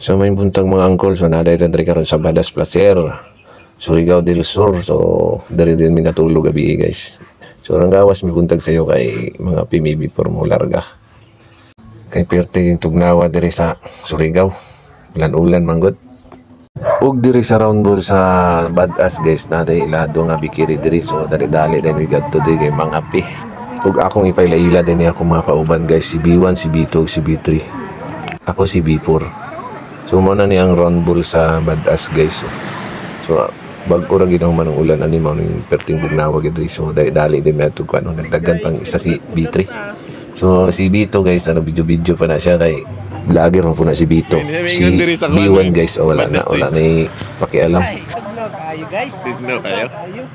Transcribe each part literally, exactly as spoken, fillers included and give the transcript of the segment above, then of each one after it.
So may buntag mga angkol, so naday tandri karon sa Badas Placer, Surigao del Sur. So diri din mi natulog gabi guys. So nang gawas mi buntag sayo kay mga pimibi formularga. Kay perti yung tugnawa diri sa Surigao. Ulan-ulan manggod. Ug diri sa round ball sa Badas guys, naday ilado nga bikiri diri. So dali-dali din mi gadto diri kay mga pi. Ug akong ipailaila din ako mga kauban guys, si B one, si B two, si B three. Ako si B four. So muna ni ang round ball sa Badas guys. So bag-o ra ginaw man ang ulan ani mao ning perting bugnawa gid. So dali din meto ko ano nagdagan pang isa si B three. So si B two guys ano video-video pa na siya kay vlogger man po na si B two. Si B one guys oh, wala na wala na pakialam. Kayo guys. Signo kayo.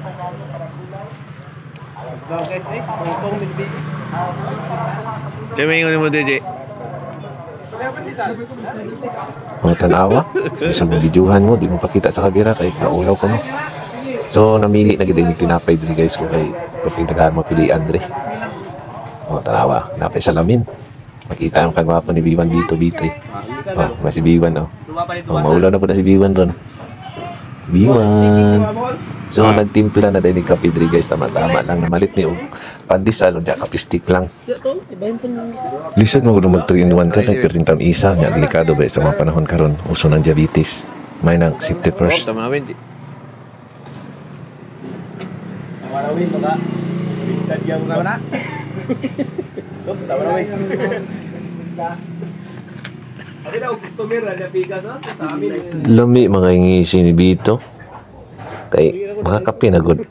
Guys eh, tong din bigi. Kaya may ingon mo D J. Mga tanawa sa videohan mo di mo pakita sa kamera kay kaulaw ko no. So namili na gid ni tinapay diri guys ko kay perting daghan mapilian diri. Oh tanawa napay salamin. Makita ang kagwapo ni B one dito dito eh. Oh mas si B one oh. Oh maulaw na po na si B one ron. B one. So nagtimpla na din ni kape diri guys, tama-tama lang na malit ni og pandesal o diya kapistik lang. Lisod mo gud mag three in one ka kay perting tam isa nya delikado ba sa mga panahon karon uso ng diabetes. May nang safety first. Tama na windi. Tama na win baka. Tadyaw na na. Tama na win. Ari na customer na bigas sa amin. Lami mga ngisi ni Bito. Kay mga kape na good.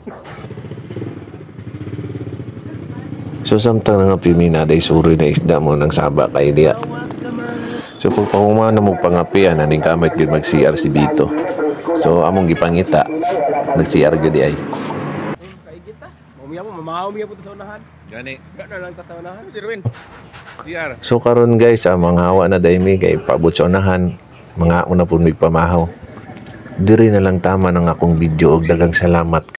So samtang nga pimina day suroy na isda mo ng saba kay diya. So pag pamuma na mo pangapian aning kamay gyud mag C R si Bito. So among gipangita nag-C R gyud di ay. Kay kita. Mamiya mo mamahaw miya po sa unahan. Gani. Gana lang ta sa unahan. Si Ruin. C R. So karon guys, ang mga hawa na daymi kay paabot sa unahan, mga una pud mig pamahaw. Diri na lang tama ng akong video og daghang salamat.